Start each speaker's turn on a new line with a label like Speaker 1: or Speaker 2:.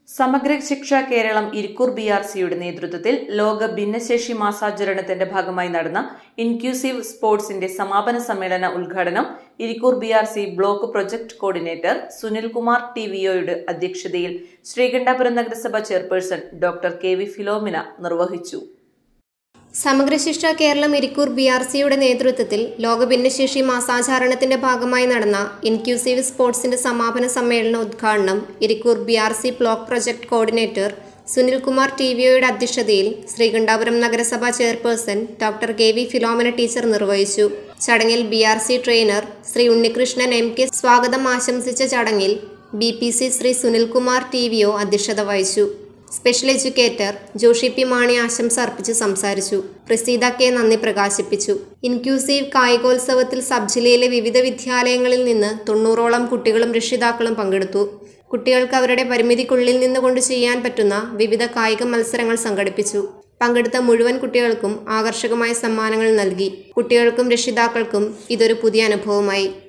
Speaker 1: സമഗ്ര ശിക്ഷ കേരളം ഇരിക്കൂർ BRCയുടെ നേതൃത്വത്തിൽ ലോക ഭിന്നശേഷി മാസാചരണത്തിന്റെ ഭാഗമായി നടന്ന ഇൻക്ലൂസീവ് സ്പോർട്സിന്റെ സമാപന സമ്മേളന ഉദ്ഘാടനം Irikkur BRC block project coordinator Sunilkumar TVOയുടെ അധ്യക്ഷതയിൽ ശ്രീകണ്ഠാപുരം നഗരസഭ ചെയർപേഴ്സൺ ഡോക്ടർ KV ഫിലോമിന നിർവഹിച്ചു.
Speaker 2: സമഗ്ര ശിക്ഷ കേരളം ഇരിക്കൂർ BRCയുടെ നേതൃത്വത്തിൽ ലോക ഭിന്നശേഷി മാസാചരണത്തിന്റെ ഭാഗമായി നടന്ന ഇൻക്ലൂസീവ് സ്പോർട്സിന്റെ സമാപന സമ്മേളന ഉദ്ഘാടനം Irikkur BRC block project coordinator Sunilkumar TVOയുടെ അധ്യക്ഷതയിൽ ശ്രീകണ്ഠാപുരം നഗരസഭ chairperson doctor KV Philomina teacher നിർവഹിച്ചു. ചടങ്ങിൽ BRC trainer Shri Unnikrishnan MK സ്വാഗതം ആശംസിച്ച ചടങ്ങിൽ BPC ശ്രീ സുനിൽകുമാർ TVO അധ്യക്ഷത വഹിച്ചു. Special educator Joshi P Mani ആശംസ അർപ്പിച്ച് സംസാരിച്ചു. പ്രസീത K നന്ദി പ്രകാശിപ്പിച്ചു. ഇൻക്ലൂസീവ് കായികോത്സവത്തിൽ സബ് ജില്ലയിലെ വിവിധ വിദ്യാലയങ്ങളിൽ നിന്ന് 90ഓളം കുട്ടികളും രക്ഷിതാക്കളും പങ്കെടുത്തു. കുട്ടികൾക്ക് അവരുടെ പരിമിതിക്കുള്ളിൽ നിന്നുകൊണ്ട് ചെയ്യാൻ പറ്റുന്ന വിവിധ കായിക മത്സരങ്ങൾ സംഘടിപ്പിച്ചു. പങ്കെടുത്ത മുഴുവൻ കുട്ടികൾക്കും ആകർഷകമായ സമ്മാനങ്ങൾ നൽകി. കുട്ടികൾക്കും രക്ഷിതാക്കൾക്കും ഇതൊരു പുതിയ അനുഭവമായി.